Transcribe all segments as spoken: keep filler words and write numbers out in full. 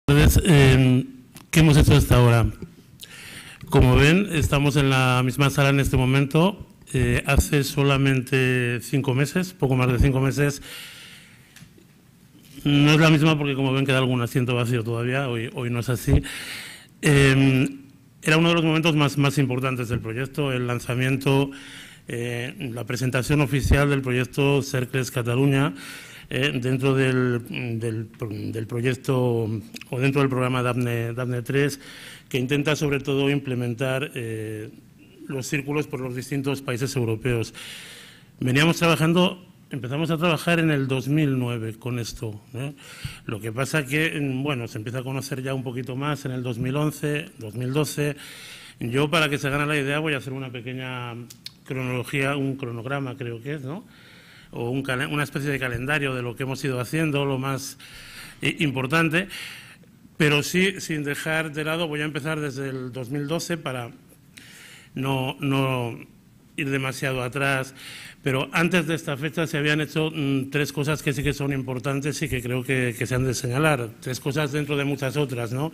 Entonces, eh, ¿qué hemos hecho hasta ahora? Como ven, estamos en la misma sala en este momento. Eh, hace solamente cinco meses, poco más de cinco meses, no es la misma porque, como ven, queda algún asiento vacío todavía, hoy, hoy no es así. Eh, era uno de los momentos más, más importantes del proyecto, el lanzamiento, eh, la presentación oficial del proyecto Cercles Catalunya, eh, dentro del, del, del proyecto o dentro del programa DAPNE, DAPNE tres, que intenta sobre todo implementar eh, los círculos por los distintos países europeos. Veníamos trabajando, empezamos a trabajar en el dos mil nueve con esto, ¿eh? Lo que pasa que, bueno, se empieza a conocer ya un poquito más en el dos mil once, dos mil doce. Yo, para que se gane la idea, voy a hacer una pequeña cronología, un cronograma creo que es, ¿no? O un, una especie de calendario de lo que hemos ido haciendo, lo más eh, importante, pero sí, sin dejar de lado, voy a empezar desde el dos mil doce para no, no ir demasiado atrás, pero antes de esta fecha se habían hecho mmm, tres cosas que sí que son importantes y que creo que, que se han de señalar, tres cosas dentro de muchas otras, ¿no?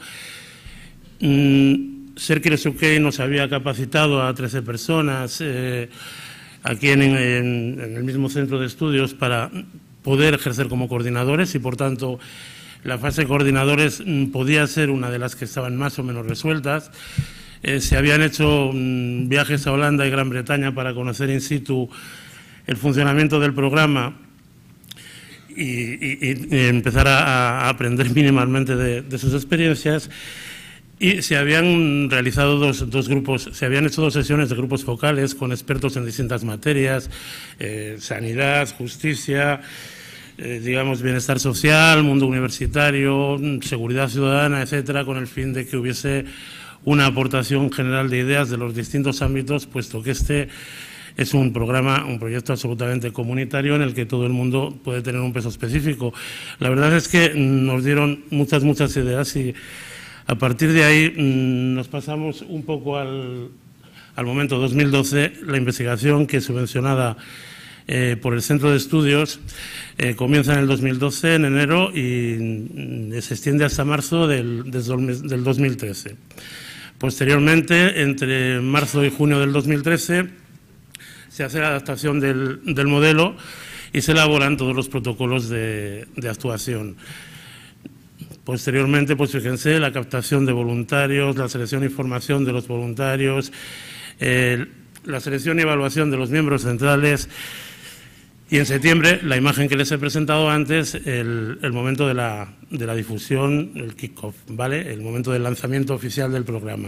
Mm, Cercles U K nos había capacitado a trece personas, eh, aquí en, en, en el mismo centro de estudios para poder ejercer como coordinadores y, por tanto, la fase de coordinadores podía ser una de las que estaban más o menos resueltas. Eh, se habían hecho mm, viajes a Holanda y Gran Bretaña para conocer in situ el funcionamiento del programa y, y, y empezar a, a aprender mínimamente de, de sus experiencias. Y se habían realizado dos, dos grupos, se habían hecho dos sesiones de grupos focales con expertos en distintas materias, eh, sanidad, justicia, eh, digamos, bienestar social, mundo universitario, seguridad ciudadana, etcétera, con el fin de que hubiese una aportación general de ideas de los distintos ámbitos, puesto que este es un programa, un proyecto absolutamente comunitario en el que todo el mundo puede tener un peso específico. La verdad es que nos dieron muchas, muchas ideas y a partir de ahí mmm, nos pasamos un poco al, al momento dos mil doce, la investigación que es subvencionada eh, por el Centro de Estudios eh, comienza en el dos mil doce, en enero, y mmm, se extiende hasta marzo del, del dos mil trece. Posteriormente, entre marzo y junio del dos mil trece, se hace la adaptación del, del modelo y se elaboran todos los protocolos de, de actuación. Posteriormente, pues fíjense, la captación de voluntarios, la selección y formación de los voluntarios, eh, la selección y evaluación de los miembros centrales y en septiembre, la imagen que les he presentado antes, el, el momento de la, de la difusión, el kick-off, ¿vale? El momento del lanzamiento oficial del programa.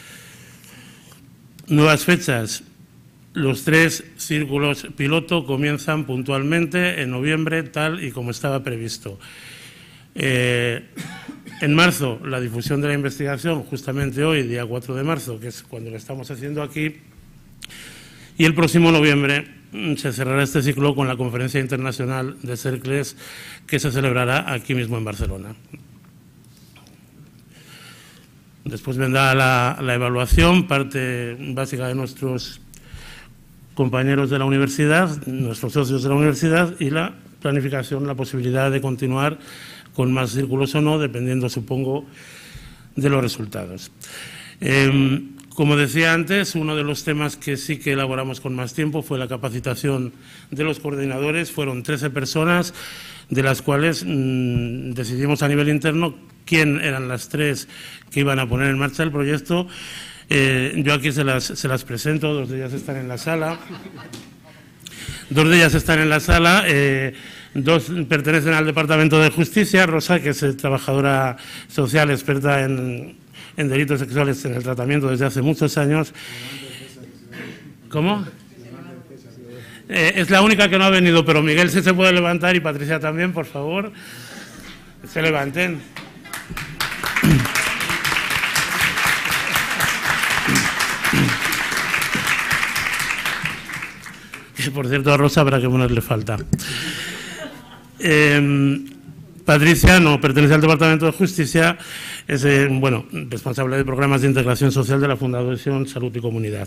Nuevas fechas. Los tres círculos piloto comienzan puntualmente en noviembre, tal y como estaba previsto. Eh, en marzo, la difusión de la investigación, justamente hoy, día cuatro de marzo, que es cuando lo estamos haciendo aquí, y el próximo noviembre se cerrará este ciclo con la Conferencia Internacional de Cercles, que se celebrará aquí mismo en Barcelona. Después vendrá la, la evaluación, parte básica de nuestros compañeros de la universidad, nuestros socios de la universidad, y la planificación, la posibilidad de continuar con más círculos o no, dependiendo, supongo, de los resultados. Eh, como decía antes, uno de los temas que sí que elaboramos con más tiempo fue la capacitación de los coordinadores. Fueron trece personas, de las cuales mmm, decidimos a nivel interno quién eran las tres que iban a poner en marcha el proyecto. Eh, yo aquí se las, se las presento, dos de ellas están en la sala. Dos de ellas están en la sala. Eh, Dos pertenecen al Departamento de Justicia. Rosa, que es trabajadora social experta en, en delitos sexuales en el tratamiento desde hace muchos años. ¿Cómo? Eh, es la única que no ha venido, pero Miguel sí se puede levantar y Patricia también, por favor. Se levanten. Que, por cierto, a Rosa habrá que ponerle falta. Eh, Patricia no pertenece al Departamento de Justicia, es eh, bueno, responsable de programas de integración social de la Fundación Salud y Comunidad.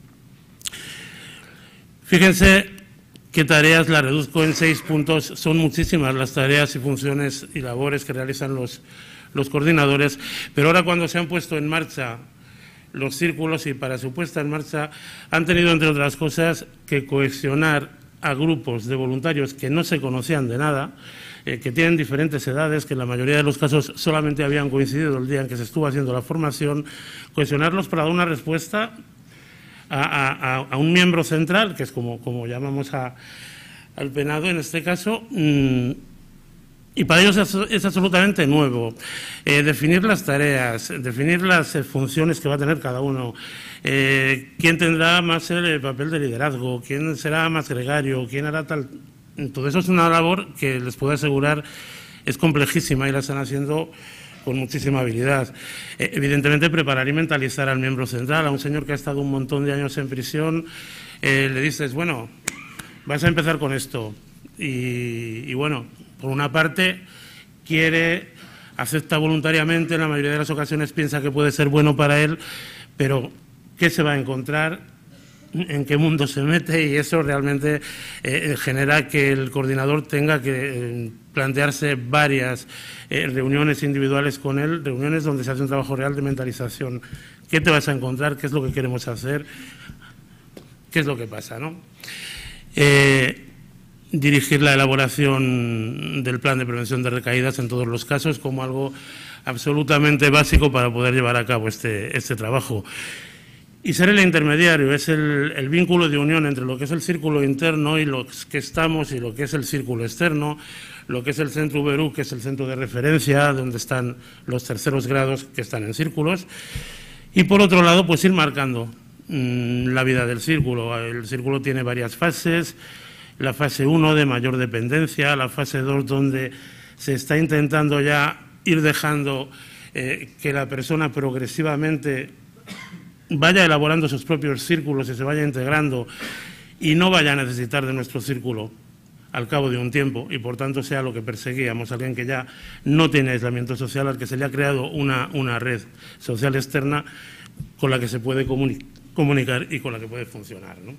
Fíjense qué tareas, las reduzco en seis puntos, son muchísimas las tareas y funciones y labores que realizan los, los coordinadores, pero ahora cuando se han puesto en marcha los círculos y para su puesta en marcha han tenido, entre otras cosas, que cohesionar a grupos de voluntarios que no se conocían de nada, eh, que tienen diferentes edades, que en la mayoría de los casos solamente habían coincidido el día en que se estuvo haciendo la formación, cohesionarlos para dar una respuesta a, a, a un miembro central, que es como, como llamamos a, al penado en este caso, mmm, y para ellos es, es absolutamente nuevo. Eh, definir las tareas, definir las eh, funciones que va a tener cada uno, eh, quién tendrá más el papel de liderazgo, quién será más gregario, quién hará tal. Todo eso es una labor que les puedo asegurar es complejísima y la están haciendo con muchísima habilidad. Eh, evidentemente, preparar y mentalizar al miembro central, a un señor que ha estado un montón de años en prisión, eh, le dices, bueno, vas a empezar con esto. Y, y bueno, por una parte, quiere, acepta voluntariamente, en la mayoría de las ocasiones piensa que puede ser bueno para él, pero ¿qué se va a encontrar? ¿En qué mundo se mete? Y eso realmente eh, genera que el coordinador tenga que eh, plantearse varias eh, reuniones individuales con él, reuniones donde se hace un trabajo real de mentalización. ¿Qué te vas a encontrar? ¿Qué es lo que queremos hacer? ¿Qué es lo que pasa, ¿no? Eh, dirigir la elaboración del plan de prevención de recaídas en todos los casos como algo absolutamente básico para poder llevar a cabo este, este trabajo. Y ser el intermediario, es el, el vínculo de unión entre lo que es el círculo interno y los que estamos y lo que es el círculo externo, lo que es el centro V R U, que es el centro de referencia, donde están los terceros grados que están en círculos, y por otro lado, pues ir marcando mmm, la vida del círculo. El círculo tiene varias fases. La fase uno de mayor dependencia, la fase dos donde se está intentando ya ir dejando eh, que la persona progresivamente vaya elaborando sus propios círculos y se vaya integrando y no vaya a necesitar de nuestro círculo al cabo de un tiempo y por tanto sea lo que perseguíamos, alguien que ya no tiene aislamiento social, al que se le ha creado una, una red social externa con la que se puede comuni- comunicar y con la que puede funcionar, ¿no?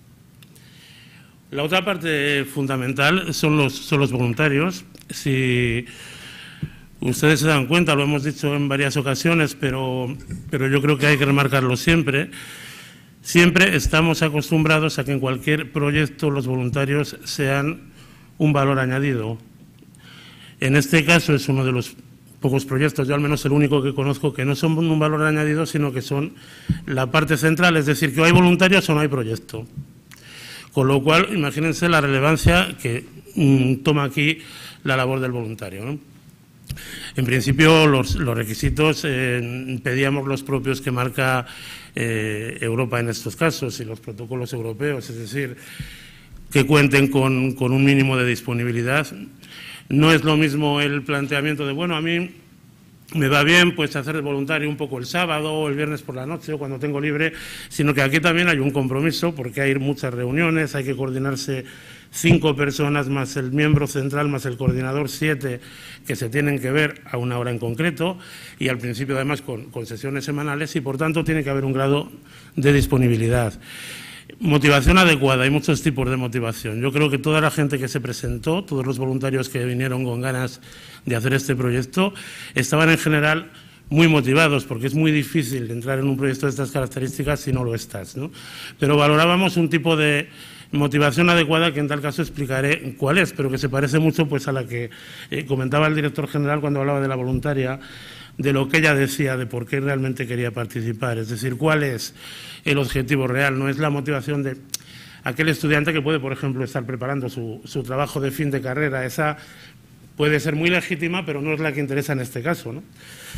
La otra parte fundamental son los, son los voluntarios. Si ustedes se dan cuenta, lo hemos dicho en varias ocasiones, pero, pero yo creo que hay que remarcarlo siempre, siempre estamos acostumbrados a que en cualquier proyecto los voluntarios sean un valor añadido. En este caso es uno de los pocos proyectos, yo al menos el único que conozco, que no son un valor añadido, sino que son la parte central, es decir, que o hay voluntarios o no hay proyecto. Con lo cual, imagínense la relevancia que mm, toma aquí la labor del voluntario, ¿no? En principio, los, los requisitos eh, pedíamos los propios que marca eh, Europa en estos casos y los protocolos europeos, es decir, que cuenten con, con un mínimo de disponibilidad. No es lo mismo el planteamiento de, bueno, a mí me va bien pues hacer de voluntario un poco el sábado o el viernes por la noche o cuando tengo libre, sino que aquí también hay un compromiso porque hay muchas reuniones, hay que coordinarse cinco personas más el miembro central más el coordinador, siete, que se tienen que ver a una hora en concreto y al principio además con, con sesiones semanales y por tanto tiene que haber un grado de disponibilidad. Motivación adecuada, hay muchos tipos de motivación. Yo creo que toda la gente que se presentó, todos los voluntarios que vinieron con ganas de hacer este proyecto, estaban en general muy motivados, porque es muy difícil entrar en un proyecto de estas características si no lo estás, ¿no? Pero valorábamos un tipo de motivación adecuada que en tal caso explicaré cuál es, pero que se parece mucho pues a la que eh, comentaba el director general cuando hablaba de la voluntaria, de lo que ella decía, de por qué realmente quería participar, es decir, cuál es el objetivo real, no es la motivación de aquel estudiante que puede, por ejemplo, estar preparando su, su trabajo de fin de carrera, esa puede ser muy legítima, pero no es la que interesa en este caso, ¿no?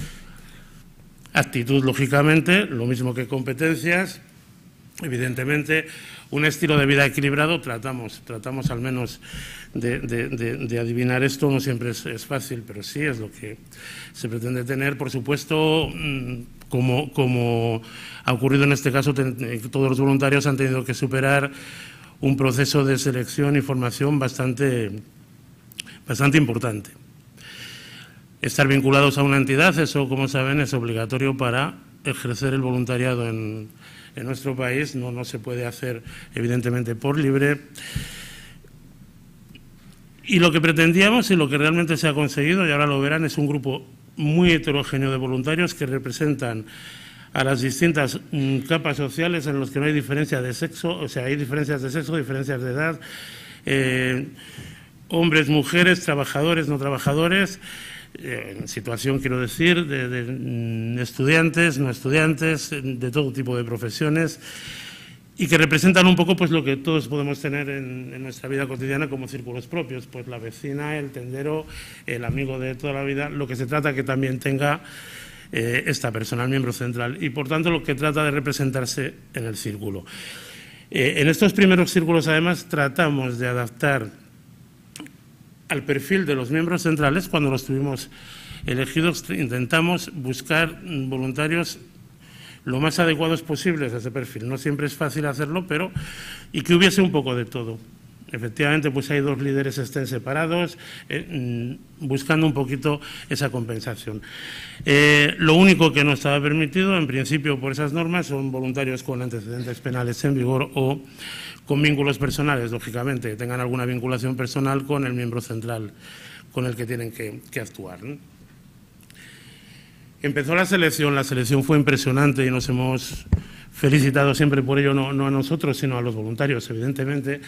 Actitud, lógicamente, lo mismo que competencias, evidentemente, un estilo de vida equilibrado, tratamos, tratamos al menos de, de, de, de adivinar esto, no siempre es, es fácil, pero sí es lo que se pretende tener. Por supuesto, como, como ha ocurrido en este caso, ten, todos los voluntarios han tenido que superar un proceso de selección y formación bastante, bastante importante. Estar vinculados a una entidad, eso, como saben, es obligatorio para ejercer el voluntariado en, en nuestro país. No, no se puede hacer, evidentemente, por libre. Y lo que pretendíamos y lo que realmente se ha conseguido, y ahora lo verán, es un grupo muy heterogéneo de voluntarios que representan a las distintas mm, capas sociales en las que no hay diferencia de sexo, o sea, hay diferencias de sexo, diferencias de edad, eh, hombres, mujeres, trabajadores, no trabajadores, eh, en situación, quiero decir, de, de mm, estudiantes, no estudiantes, de todo tipo de profesiones, y que representan un poco pues lo que todos podemos tener en, en nuestra vida cotidiana como círculos propios, pues la vecina, el tendero, el amigo de toda la vida, lo que se trata que también tenga eh, esta persona, el miembro central, y por tanto lo que trata de representarse en el círculo. Eh, en estos primeros círculos, además, tratamos de adaptar al perfil de los miembros centrales. Cuando los tuvimos elegidos, intentamos buscar voluntarios lo más adecuados posibles a ese perfil. No siempre es fácil hacerlo, pero y que hubiese un poco de todo. Efectivamente, pues hay dos líderes estén separados, eh, buscando un poquito esa compensación. Eh, lo único que no estaba permitido, en principio, por esas normas, son voluntarios con antecedentes penales en vigor o con vínculos personales, lógicamente, que tengan alguna vinculación personal con el miembro central con el que tienen que, que actuar, ¿no? Empezó la selección, la selección fue impresionante y nos hemos felicitado siempre por ello, no, no a nosotros, sino a los voluntarios, evidentemente,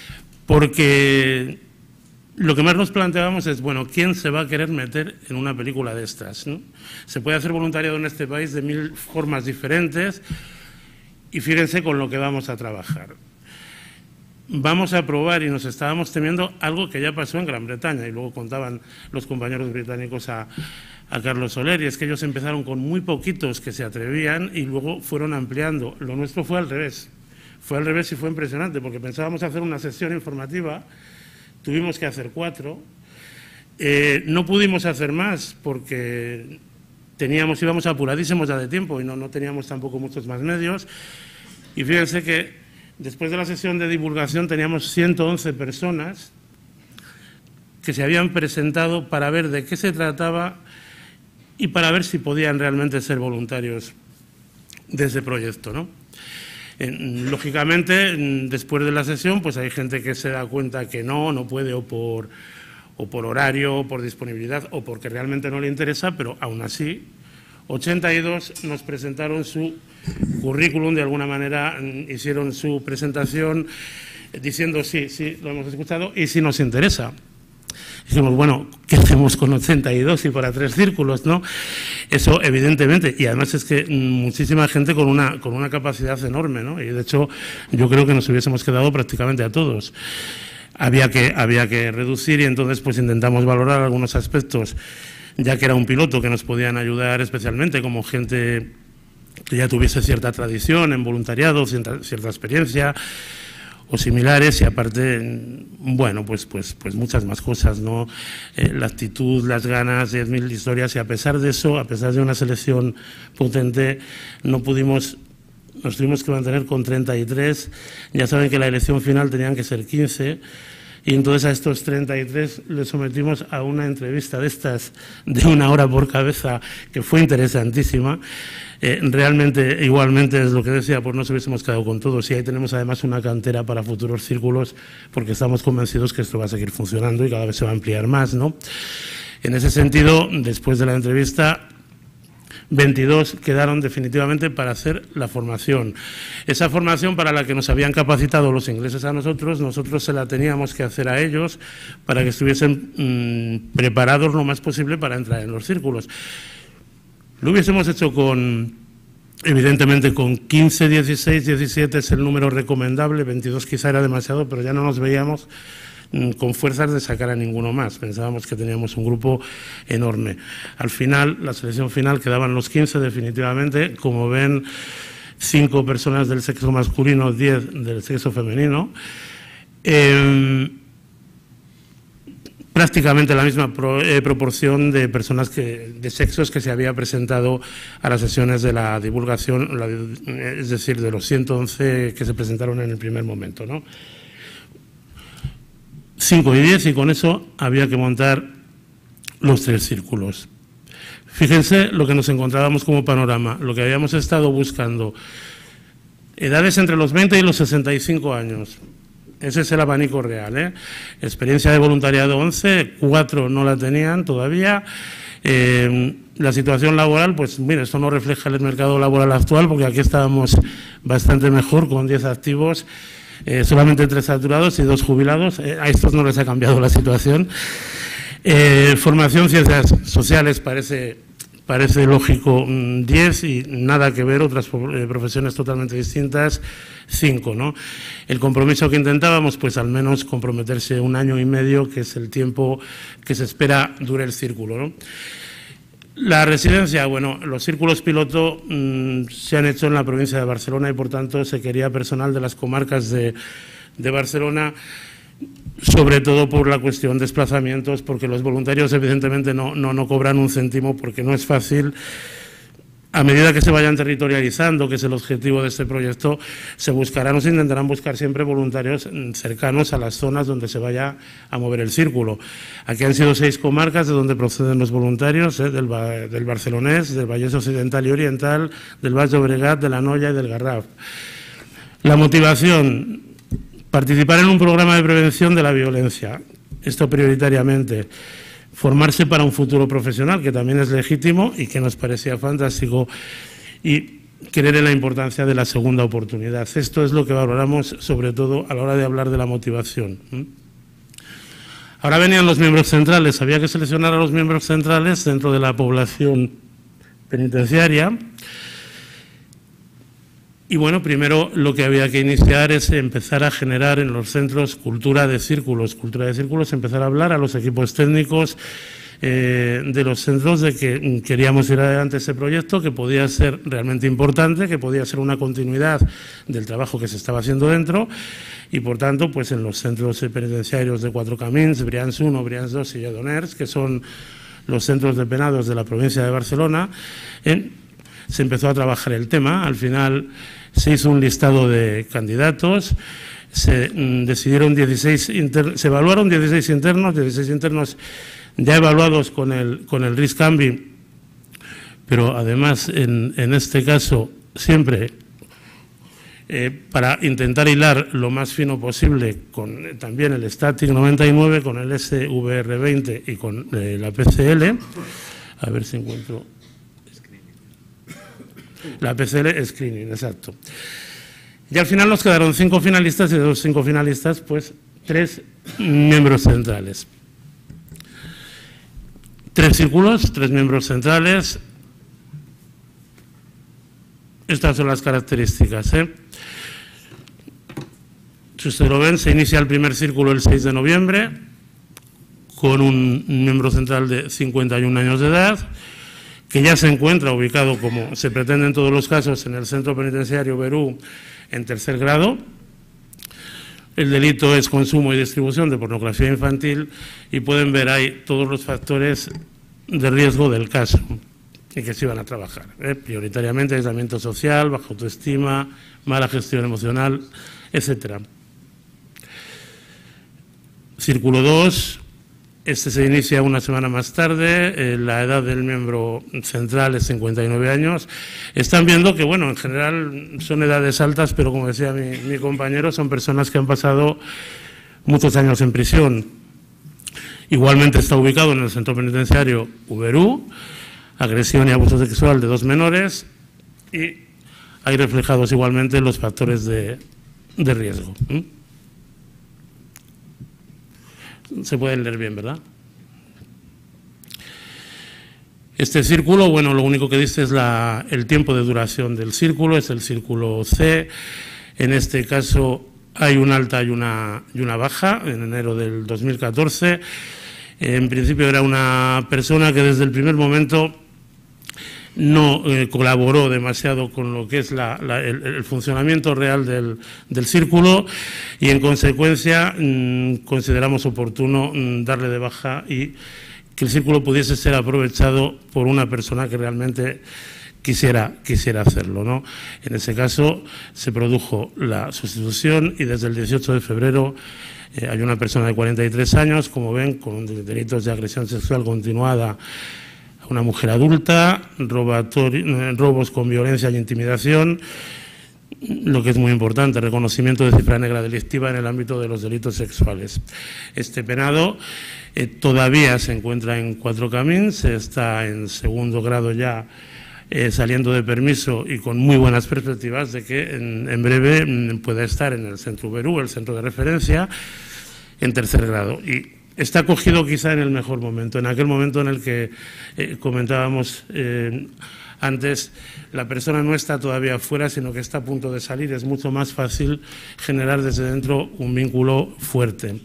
porque lo que más nos planteábamos es, bueno, ¿quién se va a querer meter en una película de estas, ¿no? Se puede hacer voluntariado en este país de mil formas diferentes y fíjense con lo que vamos a trabajar. Vamos a probar, y nos estábamos temiendo, algo que ya pasó en Gran Bretaña, y luego contaban los compañeros británicos a, a Carlos Soler, y es que ellos empezaron con muy poquitos que se atrevían y luego fueron ampliando. Lo nuestro fue al revés, fue al revés y fue impresionante, porque pensábamos hacer una sesión informativa, tuvimos que hacer cuatro, eh, no pudimos hacer más porque teníamos, íbamos apuradísimos ya de tiempo y no, no teníamos tampoco muchos más medios, y fíjense que después de la sesión de divulgación teníamos ciento once personas que se habían presentado para ver de qué se trataba y para ver si podían realmente ser voluntarios de ese proyecto, ¿no? Eh, lógicamente, después de la sesión, pues hay gente que se da cuenta que no, no puede, o por, o por horario, o por disponibilidad, o porque realmente no le interesa, pero aún así, ochenta y dos nos presentaron su currículum, de alguna manera hicieron su presentación diciendo sí, sí, lo hemos escuchado y sí nos interesa. Dijimos, bueno, ¿qué hacemos con ochenta y dos y para tres círculos, no? Eso, evidentemente, y además es que muchísima gente con una, con una capacidad enorme, ¿no? Y de hecho, yo creo que nos hubiésemos quedado prácticamente a todos. Había que, había que reducir y entonces pues intentamos valorar algunos aspectos, ya que era un piloto que nos podían ayudar especialmente, como gente que ya tuviese cierta tradición en voluntariado, cierta, cierta experiencia o similares, y aparte, bueno, pues, pues, pues muchas más cosas, ¿no? Eh, la actitud, las ganas, diez mil historias, y a pesar de eso, a pesar de una selección potente, no pudimos, nos tuvimos que mantener con treinta y tres, ya saben que la elección final tenían que ser quince, y entonces a estos treinta y tres les sometimos a una entrevista de estas de una hora por cabeza, que fue interesantísima. Eh, realmente, igualmente, es lo que decía, pues no nos hubiésemos quedado con todos, y ahí tenemos además una cantera para futuros círculos, porque estamos convencidos que esto va a seguir funcionando y cada vez se va a ampliar más, ¿no? En ese sentido, después de la entrevista, veintidós quedaron definitivamente para hacer la formación. Esa formación para la que nos habían capacitado los ingleses a nosotros, nosotros se la teníamos que hacer a ellos para que estuviesen mmm, preparados lo más posible para entrar en los círculos. Lo hubiésemos hecho con, evidentemente, con quince, dieciséis, diecisiete es el número recomendable, veintidós quizá era demasiado, pero ya no nos veíamos con fuerzas de sacar a ninguno más. Pensábamos que teníamos un grupo enorme. Al final, la selección final, quedaban los quince definitivamente. Como ven, cinco personas del sexo masculino, diez del sexo femenino. Eh, prácticamente la misma pro, eh, proporción de personas que, de sexos que se había presentado a las sesiones de la divulgación, la, es decir, de los ciento once que se presentaron en el primer momento, ¿no? cinco y diez, y con eso había que montar los tres círculos. Fíjense lo que nos encontrábamos como panorama, lo que habíamos estado buscando. Edades entre los veinte y los sesenta y cinco años. Ese es el abanico real, ¿eh? Experiencia de voluntariado once, cuatro no la tenían todavía, Eh, la situación laboral, pues mire, esto no refleja el mercado laboral actual, porque aquí estábamos bastante mejor, con diez activos, eh, solamente tres saturados y dos jubilados. Eh, a estos no les ha cambiado la situación. Eh, formación, ciencias sociales, parece, parece lógico, diez, y nada que ver, otras profesiones totalmente distintas, cinco, ¿no? El compromiso que intentábamos, pues al menos comprometerse un año y medio, que es el tiempo que se espera dure el círculo, ¿no? La residencia, bueno, los círculos piloto mmm, se han hecho en la provincia de Barcelona y, por tanto, se quería personal de las comarcas de, de Barcelona, sobre todo por la cuestión de desplazamientos, porque los voluntarios evidentemente no, no, no cobran un céntimo, porque no es fácil. A medida que se vayan territorializando, que es el objetivo de este proyecto, se buscarán o se intentarán buscar siempre voluntarios cercanos a las zonas donde se vaya a mover el círculo. Aquí han sido seis comarcas de donde proceden los voluntarios, ¿eh? del, del Barcelonés, del Vallès Occidental y Oriental, del Baix Llobregat, de la Noya y del Garraf. La motivación: participar en un programa de prevención de la violencia, esto prioritariamente. Formarse para un futuro profesional, que también es legítimo y que nos parecía fantástico, y creer en la importancia de la segunda oportunidad. Esto es lo que valoramos, sobre todo a la hora de hablar de la motivación. Ahora venían los miembros centrales. Había que seleccionar a los miembros centrales dentro de la población penitenciaria. Y bueno, primero lo que había que iniciar es empezar a generar en los centros cultura de círculos. Cultura de círculos, empezar a hablar a los equipos técnicos eh, de los centros de que queríamos ir adelante ese proyecto, que podía ser realmente importante, que podía ser una continuidad del trabajo que se estaba haciendo dentro, y por tanto, pues en los centros penitenciarios de Cuatro Camins, Brians uno, Brians dos y Lledoners, que son los centros de penados de la provincia de Barcelona, eh, se empezó a trabajar el tema. Al final se hizo un listado de candidatos, se mm, decidieron dieciséis, inter, se evaluaron dieciséis internos, dieciséis internos ya evaluados con el, con el RISC-CAMBI, pero además en, en este caso siempre eh, para intentar hilar lo más fino posible con eh, también el Static noventa y nueve, con el S V R veinte y con eh, la P C L. A ver si encuentro... La P C L Screening, exacto. Y al final nos quedaron cinco finalistas, y de los cinco finalistas, pues tres miembros centrales. Tres círculos, tres miembros centrales. Estas son las características, ¿eh? Si ustedes lo ven, se inicia el primer círculo el seis de noviembre, con un miembro central de cincuenta y un años de edad, que ya se encuentra ubicado, como se pretende en todos los casos, en el centro penitenciario Berú, en tercer grado. El delito es consumo y distribución de pornografía infantil, y pueden ver ahí todos los factores de riesgo del caso y que se iban a trabajar, ¿eh? Prioritariamente aislamiento social, baja autoestima, mala gestión emocional, etcétera. Círculo dos. Este se inicia una semana más tarde, eh, la edad del miembro central es cincuenta y nueve años. Están viendo que, bueno, en general son edades altas, pero como decía mi, mi compañero, son personas que han pasado muchos años en prisión. Igualmente está ubicado en el centro penitenciario Uberú, agresión y abuso sexual de dos menores, y hay reflejados igualmente los factores de, de riesgo. ¿Mm? Se pueden leer bien, ¿verdad? Este círculo, bueno, lo único que dice es la, el tiempo de duración del círculo, es el círculo C. En este caso hay una alta y una, y una baja, en enero del dos mil catorce. En principio era una persona que desde el primer momento no eh, colaboró demasiado con lo que es la, la, el, el funcionamiento real del, del círculo, y en consecuencia mmm, consideramos oportuno mmm, darle de baja y que el círculo pudiese ser aprovechado por una persona que realmente quisiera, quisiera hacerlo, ¿no? En ese caso se produjo la sustitución, y desde el dieciocho de febrero eh, hay una persona de cuarenta y tres años, como ven, con delitos de agresión sexual continuada a una mujer adulta, robos con violencia y intimidación, lo que es muy importante, reconocimiento de cifra negra delictiva en el ámbito de los delitos sexuales. Este penado eh, todavía se encuentra en Cuatro Camins, está en segundo grado ya, eh, saliendo de permiso y con muy buenas perspectivas de que en, en breve mm, pueda estar en el Centro Uberú, el centro de referencia, en tercer grado. Y está acogido quizá en el mejor momento, en aquel momento en el que eh, comentábamos eh, antes, la persona no está todavía fuera, sino que está a punto de salir. Es mucho más fácil generar desde dentro un vínculo fuerte.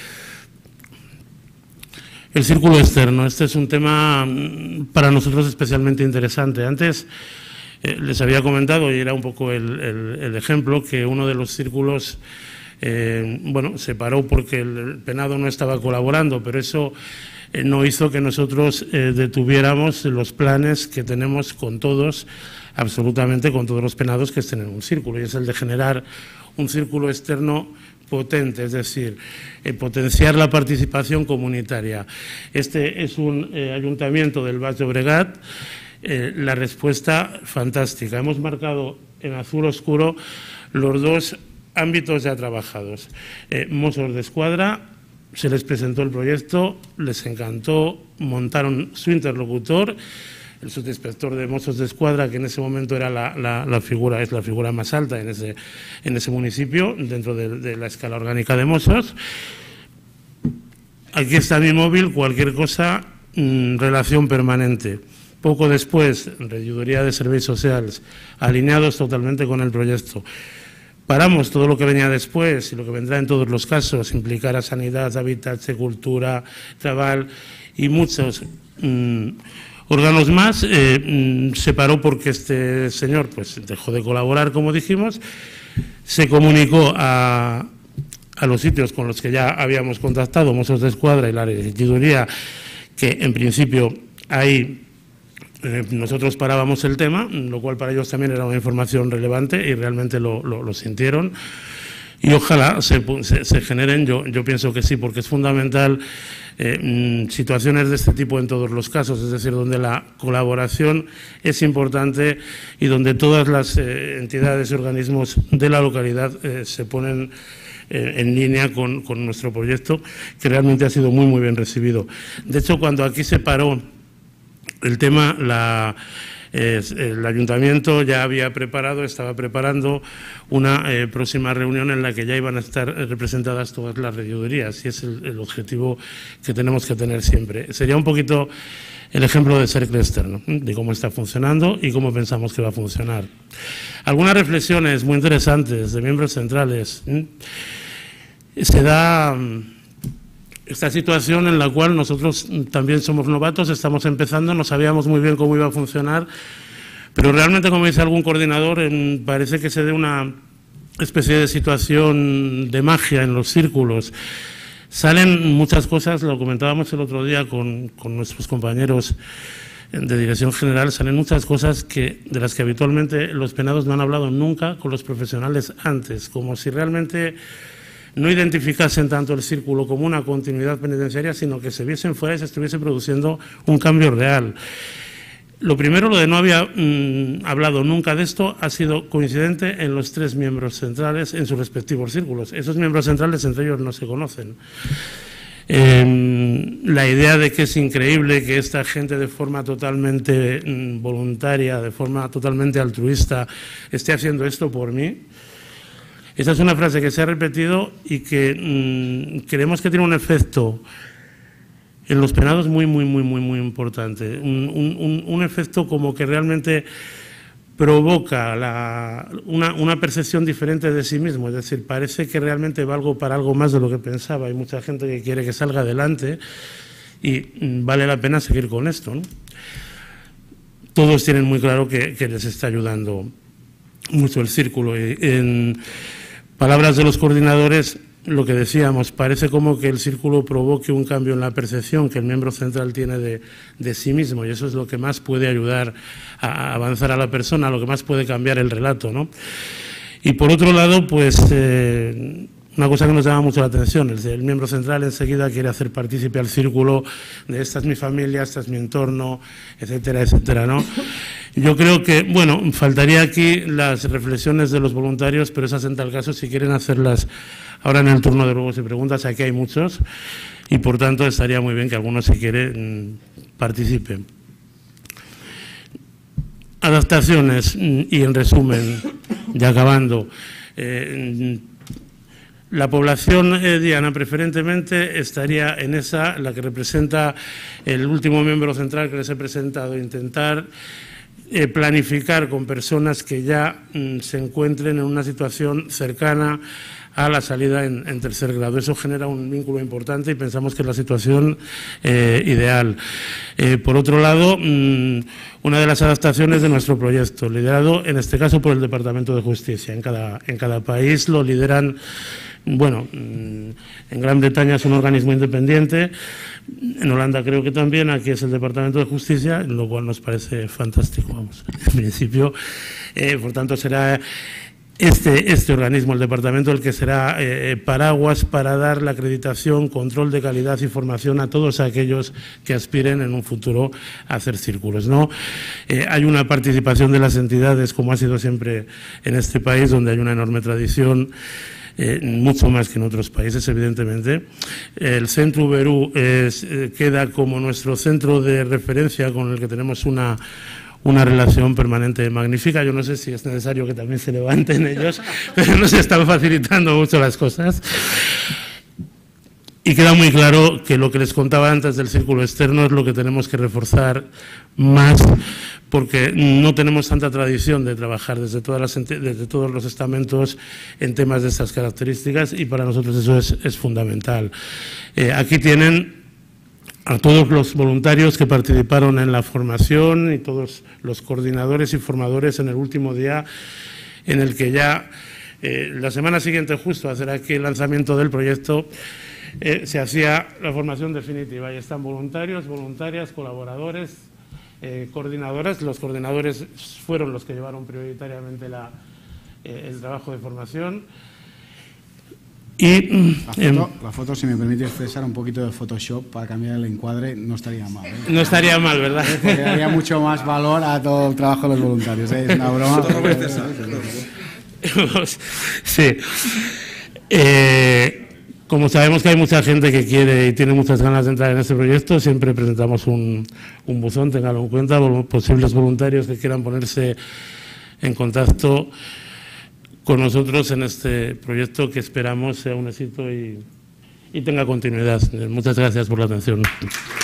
El círculo externo. Este es un tema para nosotros especialmente interesante. Antes eh, les había comentado, y era un poco el, el, el ejemplo, que uno de los círculos eh, bueno, se paró porque el penado no estaba colaborando, pero eso Eh, no hizo que nosotros eh, detuviéramos los planes que tenemos con todos, absolutamente con todos los penados que estén en un círculo, y es el de generar un círculo externo potente, es decir, eh, potenciar la participación comunitaria. Este es un eh, ayuntamiento del Baix Llobregat, eh, la respuesta fantástica. Hemos marcado en azul oscuro los dos ámbitos ya trabajados. Eh, Mossos d'Esquadra. Se les presentó el proyecto, les encantó, montaron su interlocutor, el subinspector de Mossos d'Esquadra, que en ese momento era la, la, la figura, es la figura más alta en ese, en ese municipio, dentro de, de la escala orgánica de Mossos. Aquí está mi móvil, cualquier cosa, mmm, relación permanente. Poco después, Regidoria de Serveis Socials, alineados totalmente con el proyecto. Paramos todo lo que venía después y lo que vendrá en todos los casos, implicar a Sanidad, Habitatge, Cultura, Trabajo y muchos mmm, órganos más. Eh, mmm, se paró porque este señor pues, dejó de colaborar, como dijimos, se comunicó a, a los sitios con los que ya habíamos contactado, Mossos d'Esquadra y la Regidoria, que en principio ahí Eh, nosotros parábamos el tema, lo cual para ellos también era una información relevante y realmente lo, lo, lo sintieron. Y ojalá se, se, se generen, yo, yo pienso que sí, porque es fundamental eh, situaciones de este tipo en todos los casos, es decir, donde la colaboración es importante y donde todas las eh, entidades y organismos de la localidad eh, se ponen eh, en línea con, con nuestro proyecto, que realmente ha sido muy, muy bien recibido. De hecho, cuando aquí se paró el tema, la, eh, el ayuntamiento ya había preparado, estaba preparando una eh, próxima reunión en la que ya iban a estar representadas todas las regidorías, y es el, el objetivo que tenemos que tener siempre. Sería un poquito el ejemplo del cercle externo, de cómo está funcionando y cómo pensamos que va a funcionar. Algunas reflexiones muy interesantes de miembros centrales. Se da esta situación en la cual nosotros también somos novatos, estamos empezando, no sabíamos muy bien cómo iba a funcionar, pero realmente, como dice algún coordinador, en, parece que se dé una especie de situación de magia en los círculos. Salen muchas cosas, lo comentábamos el otro día con, con nuestros compañeros de Dirección General, salen muchas cosas que, de las que habitualmente los penados no han hablado nunca con los profesionales antes, como si realmente no identificasen tanto el círculo como una continuidad penitenciaria, sino que se viesen fuera y se estuviese produciendo un cambio real. Lo primero, lo de no había mmm, hablado nunca de esto, ha sido coincidente en los tres miembros centrales en sus respectivos círculos. Esos miembros centrales entre ellos no se conocen. Eh, la idea de que es increíble que esta gente de forma totalmente mmm, voluntaria, de forma totalmente altruista, esté haciendo esto por mí. Esta es una frase que se ha repetido y que mmm, creemos que tiene un efecto en los penados muy, muy, muy, muy, muy importante. Un, un, un efecto como que realmente provoca la, una, una percepción diferente de sí mismo. Es decir, parece que realmente valgo para algo más de lo que pensaba. Hay mucha gente que quiere que salga adelante y mmm, vale la pena seguir con esto, ¿no? Todos tienen muy claro que, que les está ayudando mucho el círculo. Y en palabras de los coordinadores, lo que decíamos, parece como que el círculo provoque un cambio en la percepción que el miembro central tiene de, de sí mismo, y eso es lo que más puede ayudar a avanzar a la persona, lo que más puede cambiar el relato, ¿no? Y por otro lado, pues eh, una cosa que nos llama mucho la atención, el, el miembro central enseguida quiere hacer partícipe al círculo de esta es mi familia, esta es mi entorno, etcétera, etcétera, ¿no? Yo creo que, bueno, faltaría aquí las reflexiones de los voluntarios, pero esas en tal caso, si quieren hacerlas ahora en el turno de ruegos y preguntas, aquí hay muchos, y por tanto estaría muy bien que algunos, si quieren, participen. Adaptaciones, y en resumen, ya acabando, eh, la población eh, diana preferentemente estaría en esa, la que representa el último miembro central que les he presentado, intentar eh, planificar con personas que ya mm, se encuentren en una situación cercana a la salida en, en tercer grado. Eso genera un vínculo importante y pensamos que es la situación eh, ideal. Eh, por otro lado, mmm, una de las adaptaciones de nuestro proyecto, liderado en este caso por el Departamento de Justicia. En cada, en cada país lo lideran, bueno, mmm, en Gran Bretaña es un organismo independiente, en Holanda creo que también, aquí es el Departamento de Justicia, lo cual nos parece fantástico, vamos, en principio. Eh, por tanto, será Este, este organismo, el departamento, el que será eh, paraguas para dar la acreditación, control de calidad y formación a todos aquellos que aspiren en un futuro a hacer círculos, ¿no? Eh, hay una participación de las entidades, como ha sido siempre en este país, donde hay una enorme tradición, eh, mucho más que en otros países, evidentemente. El Centro Uberú es, eh, queda como nuestro centro de referencia con el que tenemos una una relación permanente magnífica. Yo no sé si es necesario que también se levanten ellos, pero nos están facilitando mucho las cosas. Y queda muy claro que lo que les contaba antes del círculo externo es lo que tenemos que reforzar más, porque no tenemos tanta tradición de trabajar desde, todas las, desde todos los estamentos en temas de estas características, y para nosotros eso es, es fundamental. Eh, aquí tienen a todos los voluntarios que participaron en la formación y todos los coordinadores y formadores en el último día en el que ya eh, la semana siguiente justo a hacer aquí el lanzamiento del proyecto eh, se hacía la formación definitiva. Y están voluntarios, voluntarias, colaboradores, eh, coordinadoras. Los coordinadores fueron los que llevaron prioritariamente la, eh, el trabajo de formación. Y, la, foto, eh, la foto, si me permite, César, un poquito de Photoshop para cambiar el encuadre, no estaría mal, ¿eh? No estaría mal, ¿verdad? Le daría mucho más valor a todo el trabajo de los voluntarios, ¿eh? Es una broma. Sí. Eh, como sabemos que hay mucha gente que quiere y tiene muchas ganas de entrar en este proyecto, siempre presentamos un, un buzón, ténganlo en cuenta, posibles voluntarios que quieran ponerse en contacto con nosotros en este proyecto, que esperamos sea un éxito y, y tenga continuidad. Muchas gracias por la atención.